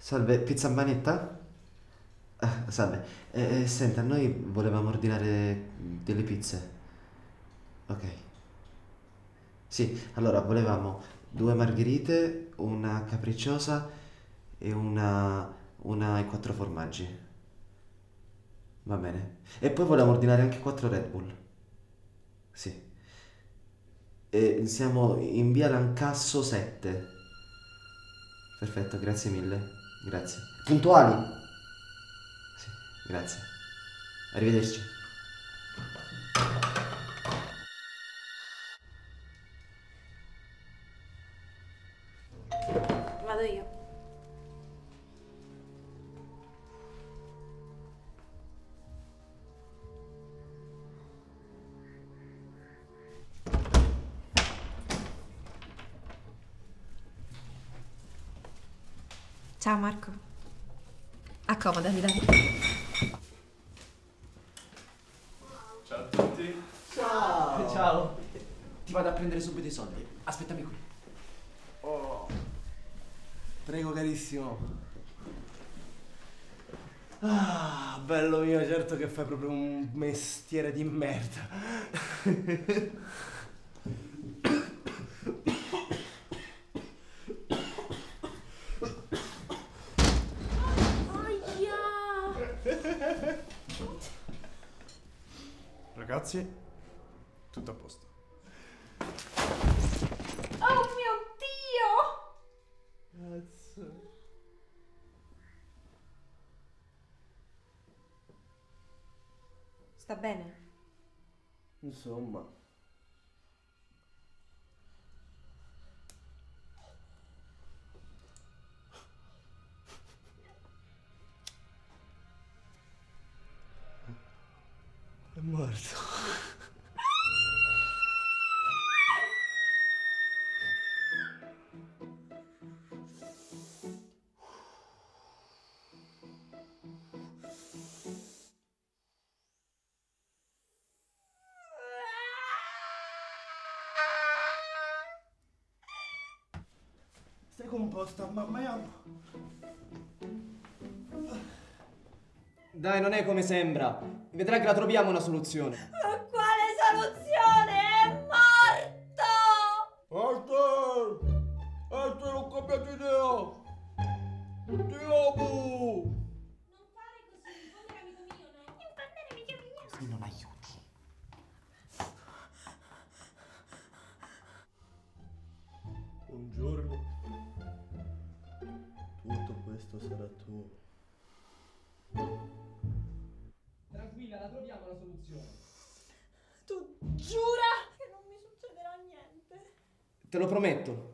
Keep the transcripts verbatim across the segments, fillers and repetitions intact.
Salve, pizza a manetta? Ah, salve. Eh, eh, senta, noi volevamo ordinare delle pizze. Ok. Sì, allora volevamo due margherite, una capricciosa e una, una ai quattro formaggi. Va bene. E poi volevamo ordinare anche quattro Red Bull. Sì. E siamo in via Lancasso sette. Perfetto, grazie mille. Grazie. Puntuali? Sì, grazie. Arrivederci. Vado io. Ciao Marco. Accomodati, dai. Ciao a tutti. Ciao! Ciao! Ti vado a prendere subito i soldi. Aspettami qui. Oh. Prego carissimo. Ah, bello mio, certo che fai proprio un mestiere di merda. Ragazzi, tutto a posto. Oh mio Dio! Cazzo. Sta bene? Insomma. È morto. Stai composta, mamma mia. Dai, non è come sembra. Vedrai che la troviamo una soluzione. Ma quale soluzione? È morto! Alter! Alter, ho cambiato idea! Ti amo! Non fare così, Impander amico mio, no? Impander amico mio. Così non aiuti. Un giorno tutto questo sarà tuo. Tranquilla, la troviamo la soluzione. Tu giura che non mi succederà niente? Te lo prometto.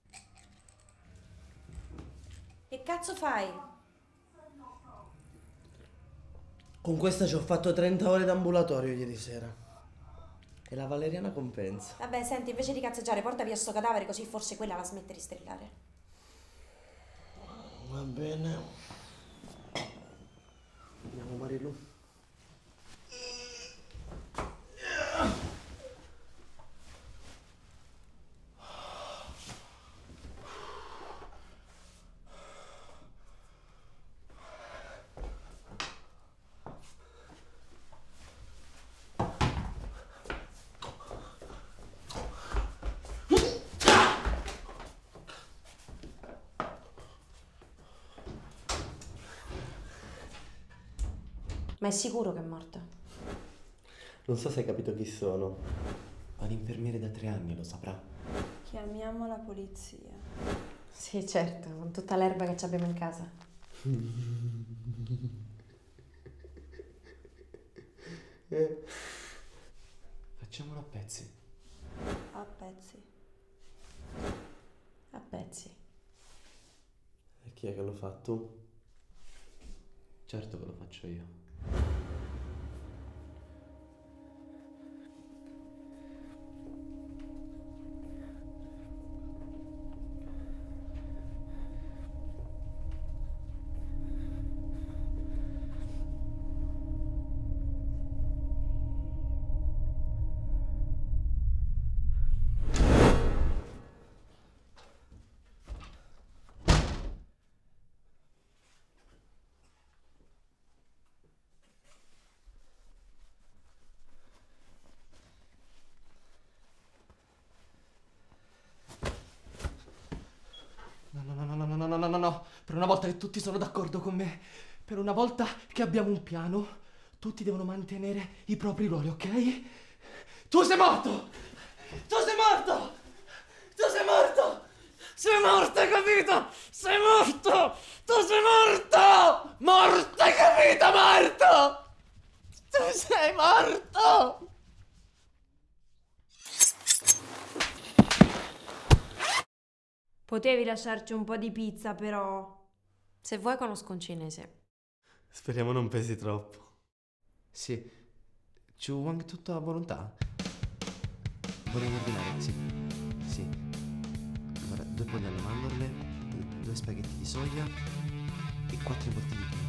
Che cazzo fai? Con questa ci ho fatto trenta ore d'ambulatorio ieri sera. E la valeriana compensa. Vabbè, senti, invece di cazzeggiare, porta via sto cadavere così forse quella la smette di strillare. Va bene. Andiamo, Marilu. Ma è sicuro che è morta? Non so se hai capito chi sono. Ma l'infermiere da tre anni lo saprà. Chiamiamo la polizia. Sì, certo, con tutta l'erba che abbiamo in casa. Eh. Facciamolo a pezzi. A pezzi. A pezzi. E chi è che lo fa? Tu? Certo che lo faccio io. una volta che tutti sono d'accordo con me, per una volta che abbiamo un piano, tutti devono mantenere i propri ruoli, ok? Tu sei morto! Tu sei morto! Tu sei morto! Sei morto, hai capito? Sei morto! Tu sei morto! Morto, hai capito? Morto! Tu sei morto! Potevi lasciarci un po' di pizza, però. Se vuoi conosco un cinese. Speriamo non pesi troppo. Sì. Ci vuoi tutto a volontà? Volevo ordinare, sì. Sì. Allora, due polli alle mandorle, due, due spaghetti di soia e quattro involtini di